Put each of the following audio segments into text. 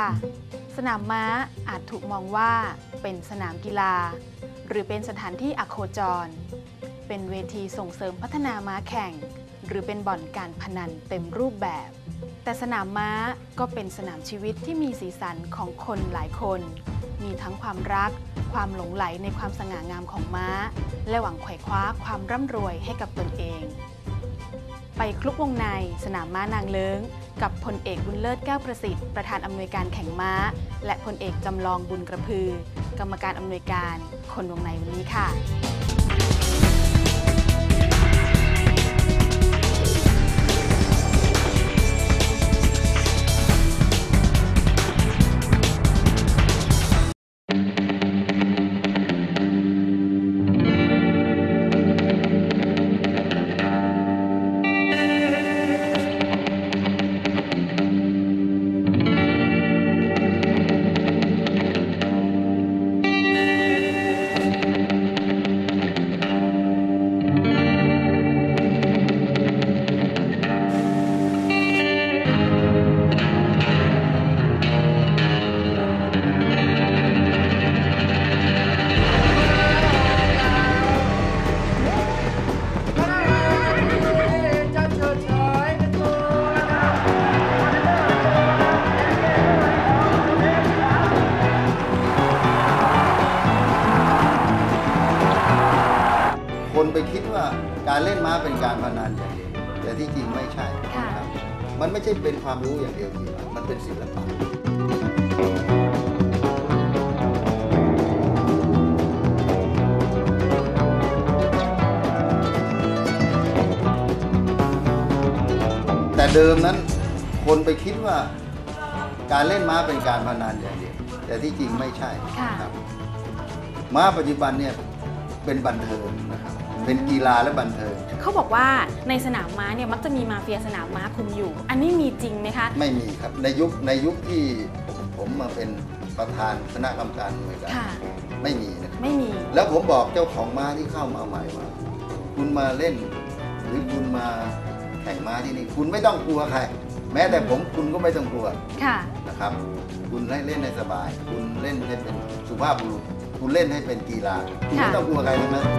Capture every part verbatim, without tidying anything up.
ค่ะสนามม้าอาจถูกมองว่าเป็นสนามกีฬาหรือเป็นสถานที่อโคจรเป็นเวทีส่งเสริมพัฒนาม้าแข่งหรือเป็นบ่อนการพนันเต็มรูปแบบแต่สนามม้าก็เป็นสนามชีวิตที่มีสีสันของคนหลายคนมีทั้งความรักความหลงใหลในความสง่างามของม้าและหวังไขว่คว้าความร่ำรวยให้กับตนเองไปคลุกวงในสนามม้านางเลิ้งกับพลเอกบุญเลิศแก้วประสิทธิ์ประธานอำนวยการแข่งม้าและพลเอกจำลองบุญกระพือกรรมการอำนวยการคนวงในวันนี้ค่ะคนไปคิดว่าการเล่นม้าเป็นการพนันอย่างเดียวแต่ที่จริงไม่ใช่ครับมันไม่ใช่เป็นความรู้อย่างเดียวทีมันเป็นศิลปะแต่เดิมนั้นคนไปคิดว่าการเล่นม้าเป็นการพนันอย่างเดียวแต่ที่จริงไม่ใช่ครับม้าปัจจุบันเนี่ยเป็นบันเทิงนะครับเป็นกีฬาและบันเทิงเขาบอกว่าในสนามม้าเนี่ยมักจะมีมาเฟียสนามม้าคุมอยู่อันนี้มีจริงไหมคะไม่มีครับในยุคในยุคที่ผมมาเป็นประธานคณะกรรมการหน่วยการไม่มีนะไม่มีแล้วผมบอกเจ้าของม้าที่เข้ามาใหม่ว่าคุณมาเล่นหรือคุณมาแข่งม้าที่นี่คุณไม่ต้องกลัวใครแม้แต่ผมคุณก็ไม่ต้องกลัวนะครับคุณให้เล่นให้สบายคุณเล่นให้เป็นสุภาพบุรุษคุณเล่นให้เป็นกีฬาคุณไม่ต้องกลัวใครทั้งนั้น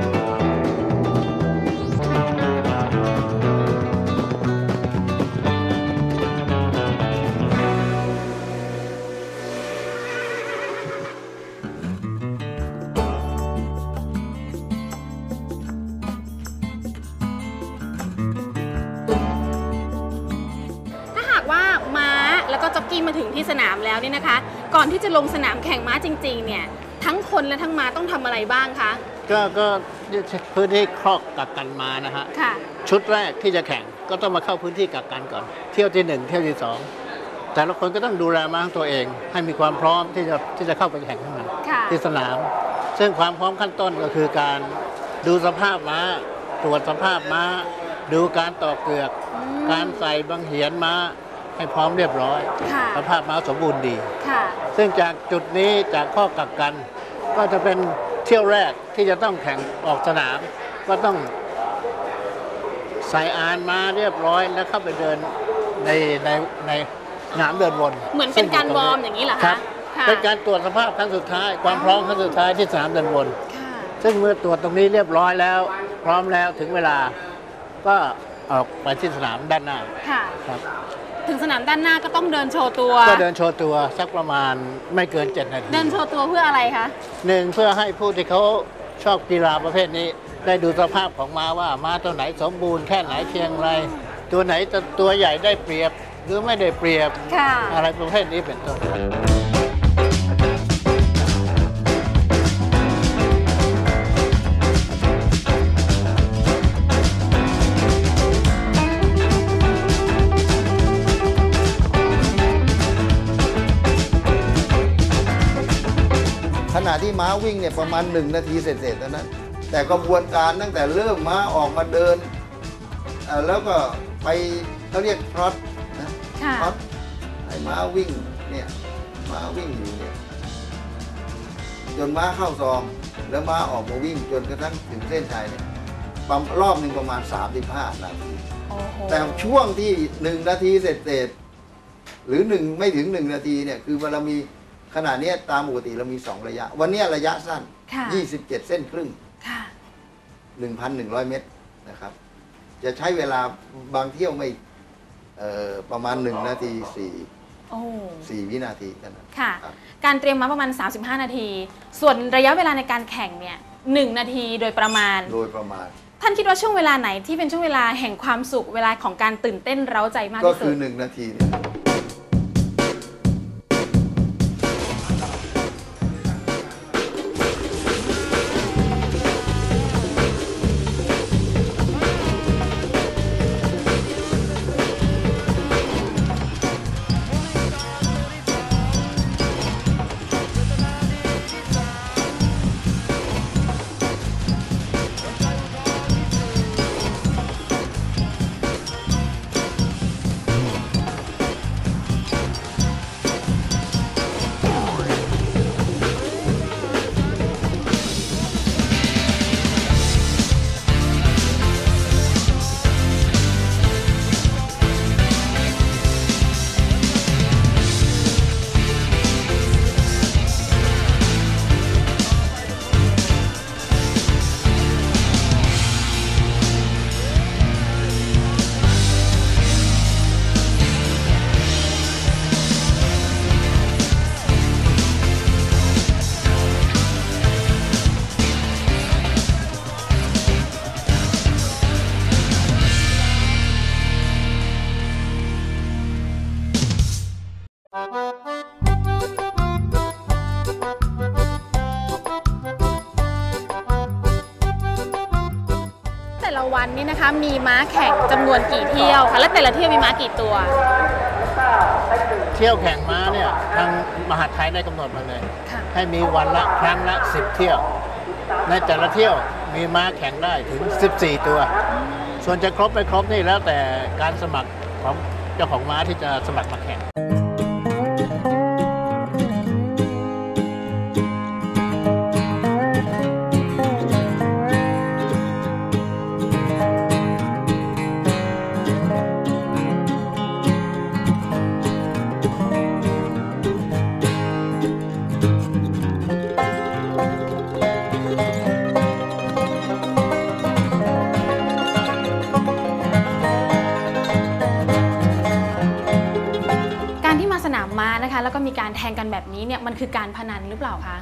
แล้วก็จ็อกกี้มาถึงที่สนามแล้วนี่นะคะก่อนที่จะลงสนามแข่งม้าจริงๆเนี่ยทั้งคนและทั้งม้าต้องทำอะไรบ้างคะก็ก็พื้นที่ครอกกักกันม้านะฮะชุดแรกที่จะแข่งก็ต้องมาเข้าพื้นที่กักกันก่อนเที่ยวที่หนึ่งเที่ยวที่สองแต่ละคนก็ต้องดูแลม้าของตัวเองให้มีความพร้อมที่จะที่จะเข้าไปแข่งข้างในที่สนามซึ่งความพร้อมขั้นต้นก็คือการดูสภาพม้าตรวจสภาพม้าดูการต่อเกือกการใส่บังเหียนม้าให้พร้อมเรียบร้อยสภาพม้าสมบูรณ์ดีซึ่งจากจุดนี้จากข้อกักกันก็จะเป็นเที่ยวแรกที่จะต้องแข่งออกสนามก็ต้องใส่อานม้าเรียบร้อยแล้วเข้าไปเดินในในในสนามเดินวนเหมือนเป็นการวอร์มอย่างนี้เหรอคะเป็นการตรวจสภาพครั้งสุดท้ายความพร้อมครั้งสุดท้ายที่สนามเดินวนซึ่งเมื่อตรวจตรงนี้เรียบร้อยแล้วพร้อมแล้วถึงเวลาก็ออกไปที่สนามด้านหน้าครับถึงสนามด้านหน้าก็ต้องเดินโชว์ตัวก็เดินโชว์ตัวสักประมาณไม่เกินเจ็ดนาทีเดินโชว์ตัวเพื่ออะไรคะหนึ่งเพื่อให้ผู้ที่เขาชอบกีฬาประเภทนี้ได้ดูสภาพของม้าว่าม้าตัวไหนสมบูรณ์แค่ไหนเพียงไรตัวไหนตัวใหญ่ได้เปรียบหรือไม่ได้เปรียบอะไรประเภทนี้เป็นต้นณะที่ม้าวิ่งเนี่ยประมาณหนึ่งนาทีเสร็จๆเท่านั้นแต่กระบวนการตั้งแต่เริ่มม้าออกมาเดินแล้วก็ไปเขาเรียกทรอตนะทรอตให้ม้าวิ่งเนี่ยม้าวิ่งอยู่เนี่ยจนม้าเข้าซองแล้วม้าออกมาวิ่งจนกระทั่งถึงเส้นชัยเนี่ยรอบหนึ่งประมาณสามสิบห้านาทีแต่ช่วงที่หนึ่งนาทีเสร็จหรือหนึ่งไม่ถึงหนึ่งนาทีเนี่ยคือเรามีขนาดนี้ตามปกติเรามีสองระยะ วันนี้ระยะสั้นยี่สิบเจ็ดเส้นครึ่งหนึ่งพันหนึ่งร้อยเมตรนะครับจะใช้เวลาบางเที่ยวไม่ประมาณหนึ่งนาทีสี่สี่วินาทีนั่นค่ะการเตรียมม้าประมาณสามสิบห้านาทีส่วนระยะเวลาในการแข่งเนี่ยหนึ่งนาทีโดยประมาณโดยประมาณท่านคิดว่าช่วงเวลาไหนที่เป็นช่วงเวลาแห่งความสุขเวลาของการตื่นเต้นเร้าใจมากที่สุดก็คือหนึ่งนาทีเนี่ยวันนี้นะคะมีม้าแข่งจำนวนกี่เที่ยวคะและแต่ละเที่ยวมีม้ากี่ตัวเที่ยวแข่งม้าเนี่ยทางมหาดไทยได้กำหนดมาเลยให้มีวันละครั้งละสิบเที่ยวในแต่ละเที่ยวมีม้าแข่งได้ถึงสิบสี่ตัวส่วนจะครบไม่ครบนี่แล้วแต่การสมัครของเจ้าของม้าที่จะสมัครมาแข่งม้านะคะแล้วก็มีการแทงกันแบบนี้เนี่ยมันคือการพนันหรือเปล่าคะ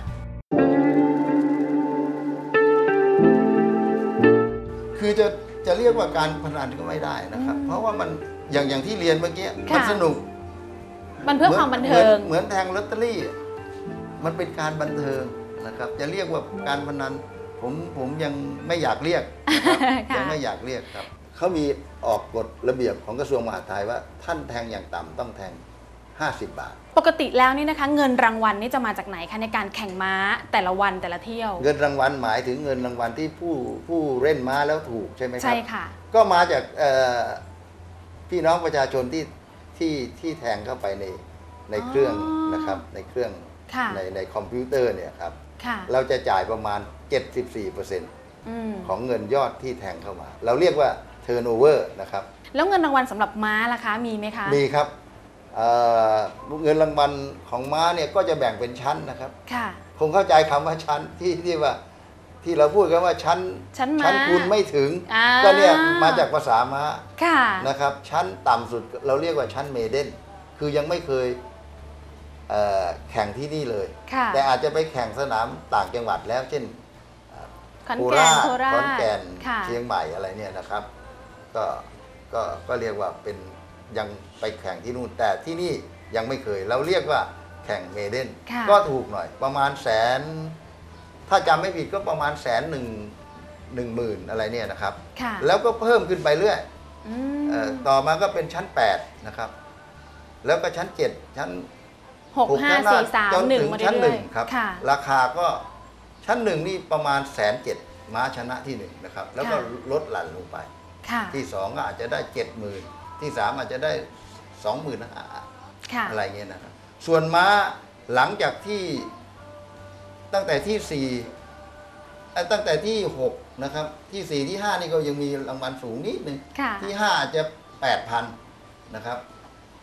คือจะจะเรียกว่าการพนันก็ไม่ได้นะครับเพราะว่ามันอย่างอย่างที่เรียนเมื่อกี้มันสนุกมันเพื่อความบันเทิงเหมือนแทงลอตเตอรี่มันเป็นการบันเทิงนะครับจะเรียกว่าการพนันผมผมยังไม่อยากเรียกยังไม่อยากเรียกครับเขามีออกกฎระเบียบของกระทรวงมหาดไทยว่าท่านแทงอย่างต่ำต้องแทงห้าสิบบาทปกติแล้วนี่นะคะเงินรางวัลนี่จะมาจากไหนคะในการแข่งม้าแต่ละวันแต่ละเที่ยวเงินรางวัลหมายถึงเงินรางวัลที่ผู้ผู้เล่นม้าแล้วถูกใช่ไหมครับใช่ค่ะก็มาจากพี่น้องประชาชนที่ที่ที่แทงเข้าไปในในเครื่องนะครับในเครื่องในในคอมพิวเตอร์เนี่ยครับเราจะจ่ายประมาณ เจ็ดสิบสี่เปอร์เซ็นต์ ของเงินยอดที่แทงเข้ามาเราเรียกว่า turnover นะครับแล้วเงินรางวัลสำหรับม้าล่ะคะมีไหมคะมีครับเงินรางวัลของม้าเนี่ยก็จะแบ่งเป็นชั้นนะครับคงเข้าใจคำว่าชั้นที่ที่ว่าที่เราพูดกันว่าชั้นชั้นคุณไม่ถึงก็เนี่ยมาจากภาษาม้านะครับชั้นต่ำสุดเราเรียกว่าชั้นเมเดนคือยังไม่เคยแข่งที่นี่เลยแต่อาจจะไปแข่งสนามต่างจังหวัดแล้วเช่นโคราชขอนแก่นเชียงใหม่อะไรเนี่ยนะครับก็ก็ก็เรียกว่าเป็นยังไปแข่งที่นู่นแต่ที่นี่ยังไม่เคยเราเรียกว่าแข่งเมเดนก็ถูกหน่อยประมาณแสนถ้าจำไม่ผิดก็ประมาณแสนหนึ่งหนึ่งหมื่นอะไรเนี่ยนะครับแล้วก็เพิ่มขึ้นไปเรื่อยต่อมาก็เป็นชั้นแปดนะครับแล้วก็ชั้นเจ็ดชั้นหก ห้า สี่ สาม หนึ่งมาชั้นหนึ่งครับราคาก็ชั้นหนึ่งนี่ประมาณแสนเจ็ดม้าชนะที่หนึ่งนะครับแล้วก็ลดหลั่นลงไปที่สองก็อาจจะได้เจ็ดหมื่นที่สามอาจจะได้สองหมื่นอะไรเงี้ยนะครับส่วนม้าหลังจากที่ตั้งแต่ที่สี่ตั้งแต่ที่หกนะครับที่สี่ที่ห้านี่ก็ยังมีรางวัลสูงนิดนึงที่ห้าอาจจะแปดพันนะครับท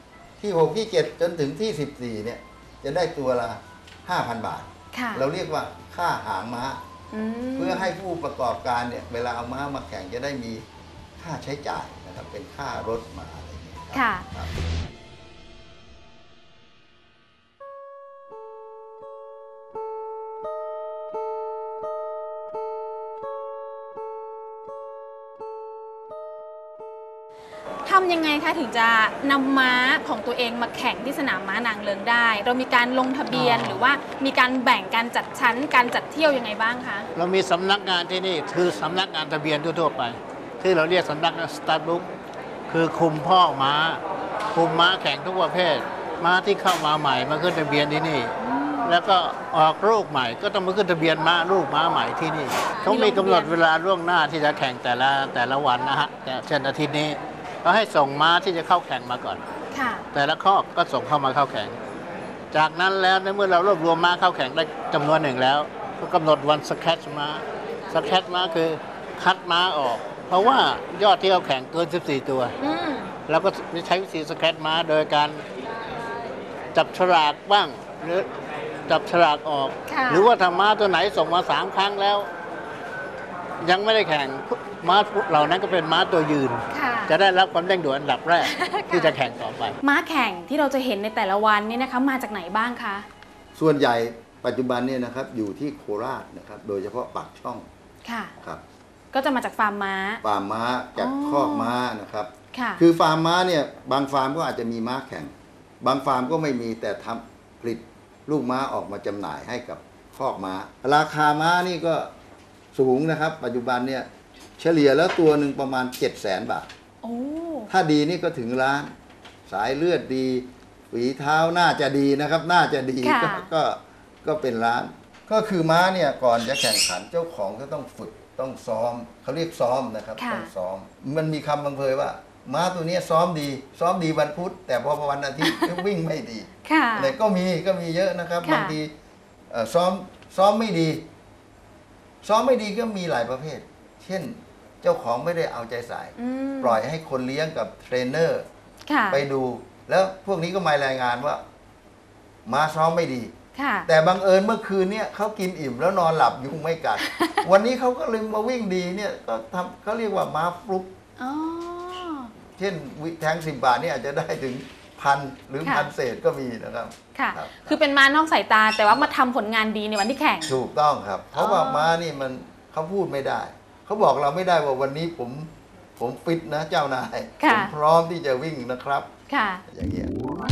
ที่หกที่เจ็ดจนถึงที่สิบสี่เนี่ยจะได้ตัวละห้าพันบาทเราเรียกว่าค่าหางม้าเพื่อให้ผู้ประกอบการเนี่ยเวลาเอาม้ามาแข่งจะได้มีค่าใช้จ่ายนะครับเป็นค่ารถมาอะไรอย่างเงี้ยครับทำยังไงคะถึงจะนำม้าของตัวเองมาแข่งที่สนามม้านางเลิ้งได้ เรามีการลงทะเบียนหรือว่ามีการแบ่งการจัดชั้นการจัดเที่ยวยังไงบ้างคะเรามีสำนักงานที่นี่คือสำนักงานทะเบียนทั่วๆไปที่เราเรียกสำนักงานสตาร์ทบุ๊กคือคุมพ่อม้าคุมม้าแข่งทุกประเภทม้าที่เข้ามาใหม่มาขึ้นทะเบียนที่นี่แล้วก็ออกลูกใหม่ก็ต้องมาขึ้นทะเบียนม้าลูกม้าใหม่ที่นี่เขามีกำหนดเวลาล่วงหน้าที่จะแข่งแต่ละแต่ละวันนะฮะเช่นอาทิตย์นี้ก็ให้ส่งม้าที่จะเข้าแข่งมาก่อนแต่ละข้อก็ส่งเข้ามาเข้าแข่งจากนั้นแล้วในเมื่อเรารวบรวมม้าเข้าแข่งได้จำนวนหนึ่งแล้วก็กำหนดวันสแครชม้าสแครชม้าคือคัดม้าออกเพราะว่ายอดที่เขาแข่งเกินสิบสี่ตัวเราก็ใช้วิธีสแครชม้าโดยการจับฉลากบ้างหรือจับฉลากออกหรือว่าถ้าม้าตัวไหนส่งมาสามครั้งแล้วยังไม่ได้แข่งม้าเหล่านั้นก็เป็นม้าตัวยืนจะได้รับความเร่งด่วนอันดับแรกที่จะแข่งต่อไปม้าแข่งที่เราจะเห็นในแต่ละวันนี่นะคะมาจากไหนบ้างคะส่วนใหญ่ปัจจุบันเนี่ยนะครับอยู่ที่โคราชนะครับโดยเฉพาะปากช่องค่ะครับก็จะมาจากฟาร์มม้าฟาร์มม้าจากคอกม้านะครับค่ะคือฟาร์มม้าเนี่ยบางฟาร์มก็อาจจะมีม้าแข่งบางฟาร์มก็ไม่มีแต่ทำผลิตลูกม้าออกมาจำหน่ายให้กับคอกม้าราคาม้านี่ก็สูงนะครับปัจจุบันเนี่ยเฉลี่ยแล้วตัวหนึ่งประมาณเจ็ดแสนบาทถ้าดีนี่ก็ถึงล้านสายเลือดดีฝีเท้าน่าจะดีนะครับน่าจะดีก็ก็ก็เป็นล้านก็คือม้าเนี่ยก่อนจะแข่งขันเจ้าของก็ต้องฝึกต้องซ้อมเขาเรียกซ้อมนะครับต้องซ้อมมันมีคำบังเพยว่าม้าตัวนี้ซ้อมดีซ้อมดีวันพุธแต่พอวันอาทิตย์วิ่งไม่ดีอะไรก็มีก็มีเยอะนะครับบางทีซ้อมซ้อมไม่ดีซ้อมไม่ดีก็มีหลายประเภทเช่นเจ้าของไม่ได้เอาใจใส่ปล่อยให้คนเลี้ยงกับเทรนเนอร์ไปดูแล้วพวกนี้ก็มารายงานว่าม้าซ้อมไม่ดีแต่บังเอิญเมื่อคืนเนี่ยเขากินอิ่มแล้วนอนหลับยุงไม่กัด วันนี้เขาก็เลยมาวิ่งดีเนี่ยก็ทำเขาเรียกว่าม้าฟลุกเช่นแทงสิบบาทนี่อาจจะได้ถึงพันหรือพันเศษก็มีนะครับค่ะคือเป็นม้านอกสายตาแต่ว่ามาทำผลงานดีในวันที่แข่งถูกต้องครับเพราะว่าม้านี่มันเขาพูดไม่ได้เขาบอกเราไม่ได้ว่าวันนี้ผมผมฟิตนะเจ้านายผมพร้อมที่จะวิ่งนะครับค่ะอย่างเงี้ย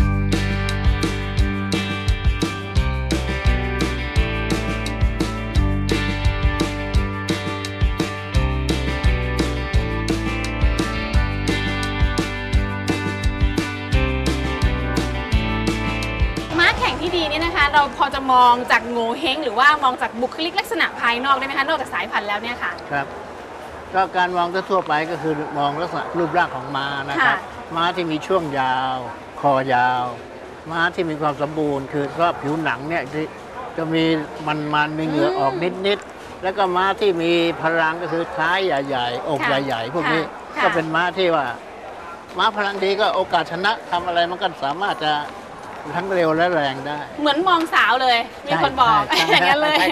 ที่ดีนี่นะคะเราพอจะมองจากโงเห้งหรือว่ามองจากบุคลิกลักษณะภายนอกได้ไหมคะนอกจากสายพันธุ์แล้วเนี่ยค่ะครับก็การมองทั่วไปก็คือมองลักษณะรูปร่างของม้านะครับม้าที่มีช่วงยาวคอยาวม้าที่มีความสมบูรณ์คือก็ผิวหนังเนี่ยจะมีมันๆมีเหงื่อออกนิดๆแล้วก็ม้าที่มีพลังก็คือท้ายใหญ่ๆอกใหญ่ๆพวกนี้ก็เป็นม้าที่ว่าม้าพลังดีก็โอกาสชนะทำอะไรมันก็สามารถจะทั้งเร็วและแรงได้เหมือนมองสาวเลยมีคนบอกอย่างนั้นเลย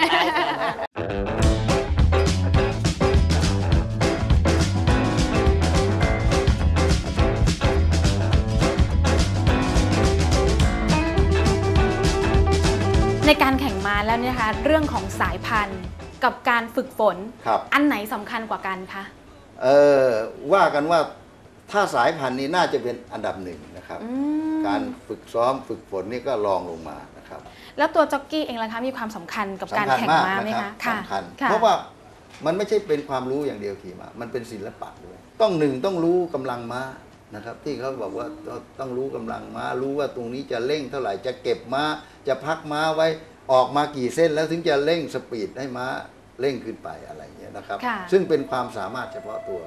ในการแข่งม้าแล้วเนี่ยนะคะเรื่องของสายพันธุ์กับการฝึกฝนอันไหนสำคัญกว่ากันคะเออว่ากันว่าถ้าสายพันธุ์นี้น่าจะเป็นอันดับหนึ่งนะครับการฝึกซ้อมฝึกฝนนี่ก็รองลงมานะครับแล้วตัวจ็อกกี้เองล่ะคะมีความสำคัญกับการแข่งม้าไหมคะสำคัญเพราะว่ามันไม่ใช่เป็นความรู้อย่างเดียวขี่ม้ามันเป็นศิลปะด้วยต้องหนึ่งต้องรู้กำลังม้านะครับที่เขาบอกว่าต้องรู้กำลังม้ารู้ว่าตรงนี้จะเร่งเท่าไหร่จะเก็บม้าจะพักม้าไว้ออกมากี่เส้นแล้วถึงจะเร่งสปีดให้ม้าเร่งขึ้นไปอะไรอย่างเงี้ยนะครับซึ่งเป็นความสามารถเฉพาะตัว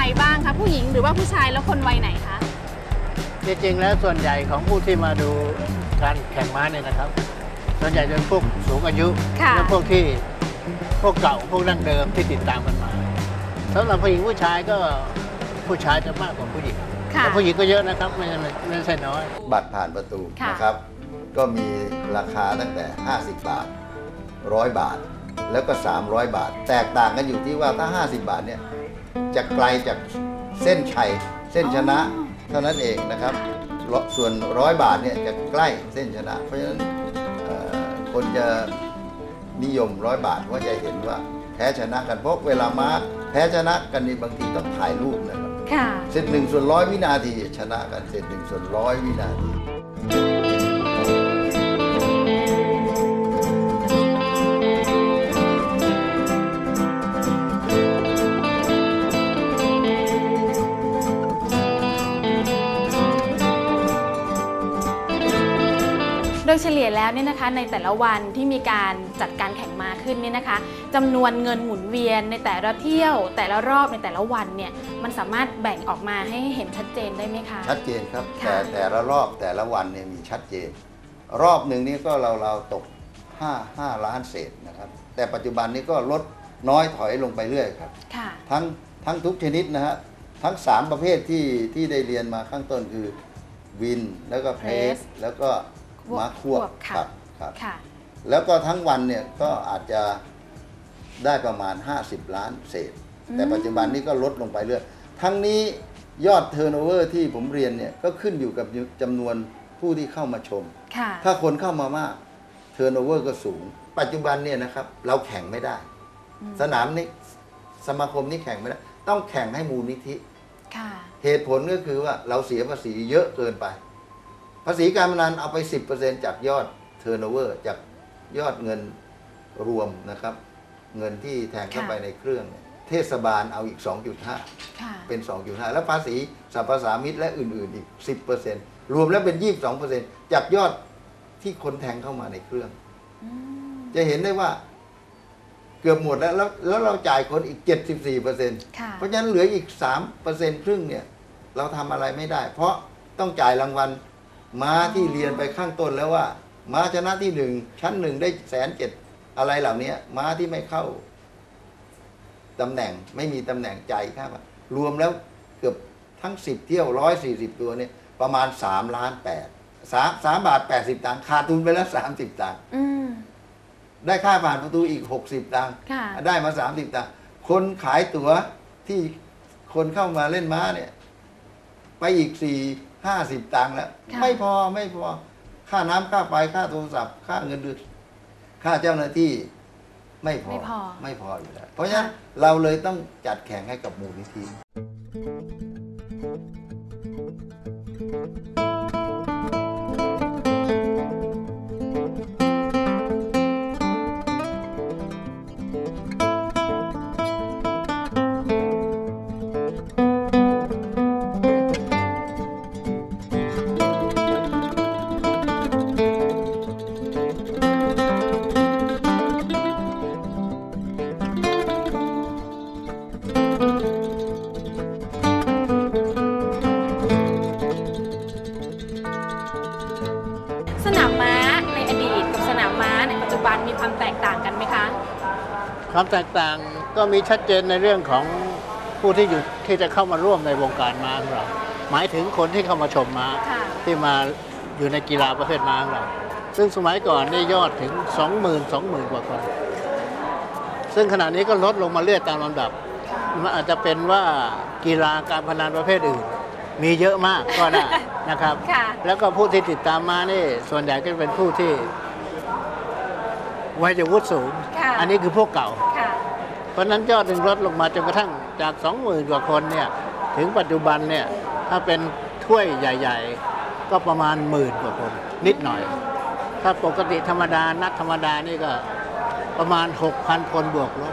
บ้างคะผู้หญิงหรือว่าผู้ชายแล้วคนวัยไหนคะจริงๆแล้วส่วนใหญ่ของผู้ที่มาดูการแข่งม้าเนี่ยนะครับส่วนใหญ่เป็นพวกสูงอายุและพวกที่พวกเก่าพวกดั้งเดิมที่ติดตามกันมาสำหรับผู้หญิงผู้ชายก็ผู้ชายจะมากกว่าผู้หญิงแต่ผู้หญิงก็เยอะนะครับไม่ใช่ไม่ใช่น้อยบัตรผ่านประตูนะครับก็มีราคาตั้งแต่ห้าสิบบาทร้อยบาทแล้วก็สามร้อยบาทแตกต่างกันอยู่ที่ว่าถ้าห้าสิบบาทเนี่ยจะไกลจากเส้นชัยเส้นชนะเท่านั้นเองนะครับส่วนร้อยบาทเนี่ยจะใกล้เส้นชนะเพราะฉะนั้นคนจะนิยมร้อยบาทว่าจะเห็นว่าแพ้ชนะกันเพราะเวลาม้าแพ้ชนะกันนี่บางทีต้องถ่ายรูปนะครับเสร็จหนึ่งส่วนร้อยวินาทีชนะกันเสร็จหนึ่งส่วนร้อยวินาทีโดยเฉลี่ยแล้วเนี่ยนะคะในแต่ละวันที่มีการจัดการแข่งม้าขึ้นเนี่ยนะคะจำนวนเงินหมุนเวียนในแต่ละเที่ยวแต่ละรอบในแต่ละวันเนี่ยมันสามารถแบ่งออกมาให้เห็นชัดเจนได้ไหมคะชัดเจนครับแต่แต่ละรอบแต่ละวันเนี่ยมีชัดเจนรอบหนึ่งนี่ก็เราเราตกห้า ห้าล้านเศษนะครับแต่ปัจจุบันนี้ก็ลดน้อยถอยลงไปเรื่อยครับทั้งทั้งทุกชนิดนะฮะทั้งสามประเภทที่ที่ได้เรียนมาข้างต้นคือวินแล้วก็เพรสแล้วก็ม้าควบครับครับแล้วก็ทั้งวันเนี่ยก็อาจจะได้ประมาณห้าสิบล้านเศษแต่ปัจจุบันนี้ก็ลดลงไปเรื่อยทั้งนี้ยอดเทิร์นโอเวอร์ที่ผมเรียนเนี่ยก็ขึ้นอยู่กับจำนวนผู้ที่เข้ามาชมถ้าคนเข้ามามากเทิร์นโอเวอร์ก็สูงปัจจุบันเนี่ยนะครับเราแข่งไม่ได้สนามนี้สมาคมนี้แข่งไม่ได้ต้องแข่งให้มูลนิธิเหตุผลก็คือว่าเราเสียภาษีเยอะเกินไปภาษีการพนันเอาไป สิบเปอร์เซ็นต์ จากยอดเทิร์นโอเวอร์จากยอดเงินรวมนะครับเงินที่แทงเข้าไปในเครื่องเทศบาลเอาอีก สองจุดห้า เป็น สองจุดห้า แล้วภาษีสรรพสามิตและอื่นๆอีก สิบเปอร์เซ็นต์ รวมแล้วเป็น ยี่สิบสองเปอร์เซ็นต์ จากยอดที่คนแทงเข้ามาในเครื่องจะเห็นได้ว่าเกือบหมดแล้วแล้วเราจ่ายคนอีก เจ็ดสิบสี่เปอร์เซ็นต์ เพราะฉะนั้นเหลืออีก สามเปอร์เซ็นต์ ครึ่งเนี่ยเราทำอะไรไม่ได้เพราะต้องจ่ายรางวัลม้าที่เรียนไปข้างต้นแล้วว่าม้าชนะที่หนึ่งชั้นหนึ่งได้แสนเจ็ดอะไรเหล่านี้ม้าที่ไม่เข้าตำแหน่งไม่มีตำแหน่งใจครับรวมแล้วเกือบทั้งสิบเที่ยวร้อยสี่สิบตัวเนี่ยประมาณสามล้านแปดสามสามบาทแปดสิบตังค์ขาดทุนไปแล้วสามสิบตังค์ได้ค่าผ่านประตูอีกหกสิบตังค์ได้มาสามสิบตังค์คนขายตั๋วที่คนเข้ามาเล่นม้าเนี่ยไปอีกสี่ห้าสิบตังค์แล้วไม่พอไม่พอค่าน้ำค่าไฟค่าโทรศัพท์ค่าเงินเดือนค่าเจ้าหน้าที่ไม่พอไม่พออยู่แล้วเพราะฉะนั้นเราเลยต้องจัดแข่งให้กับมูลนิธิมีความแตกต่างกันไหมคะความแตกต่างก็มีชัดเจนในเรื่องของผู้ที่อยู่ที่จะเข้ามาร่วมในวงการม้าของเราหมายถึงคนที่เข้ามาชมม้าที่มาอยู่ในกีฬาประเภทม้าของเราซึ่งสมัยก่อนนี่ยอดถึง สองหมื่น สองหมื่น กว่าคนซึ่งขณะนี้ก็ลดลงมาเรื่อยตามลำดับมันอาจจะเป็นว่ากีฬาการพนันประเภทอื่นมีเยอะมากก็ได้นะครับแล้วก็ผู้ที่ติดตามม้านี่ส่วนใหญ่ก็เป็นผู้ที่วัยวุฒิสูงอันนี้คือพวกเก่าเพราะนั้นยอดถึงลดลงมาจนกระทั่งจาก สองหมื่น กว่าคนเนี่ยถึงปัจจุบันเนี่ยถ้าเป็นถ้วยใหญ่ๆก็ประมาณหมื่นกว่าคนนิดหน่อยถ้าปกติธรรมดานัดธรรมดานี่ก็ประมาณ หกพัน คนบวกลบ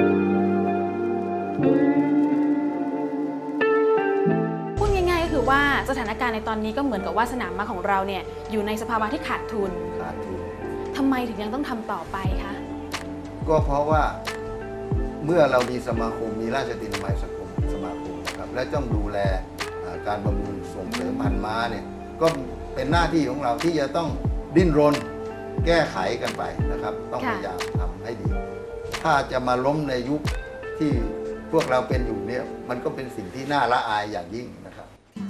ว่าสถานการณ์ในตอนนี้ก็เหมือนกับว่าสนามม้าของเราเนี่ยอยู่ในสภาวะที่ขาดทุนขาดทุนทำไมถึงยังต้องทำต่อไปคะก็เพราะว่าเมื่อเรามีสมาคมมีราชตินามัยสคมสมาคมนะครับและต้องดูแลการบำรุงส่งเสริมพันธุ์ม้าเนี่ยก็เป็นหน้าที่ของเราที่จะต้องดิ้นรนแก้ไขกันไปนะครับต้องพยายามทำให้ดี ถ้าจะมาล้มในยุคที่พวกเราเป็นอยู่เนี่ยมันก็เป็นสิ่งที่น่าละอายอย่างยิ่งนะครับ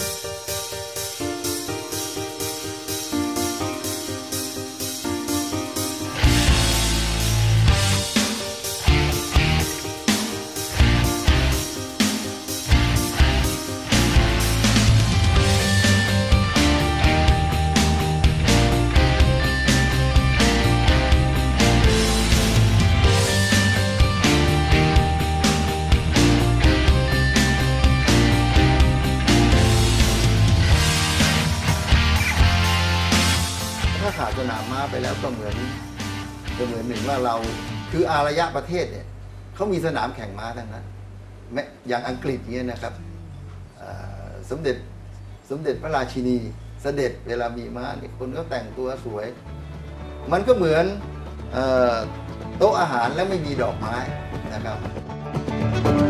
ถ้าขาดสนามม้าไปแล้วก็เหมือนก็เหมือนหนึ่งว่าเราคืออารยประเทศเนี่ยเขามีสนามแข่งม้าทั้งนั้นแม้อย่างอังกฤษเนี่ยนะครับสมเด็จสมเด็จพระราชินีเสด็จเวลามีม้าเนี่ยคนก็แต่งตัวสวย มันก็เหมือนโต๊ะอาหารแล้วไม่มีดอกไม้นะครับ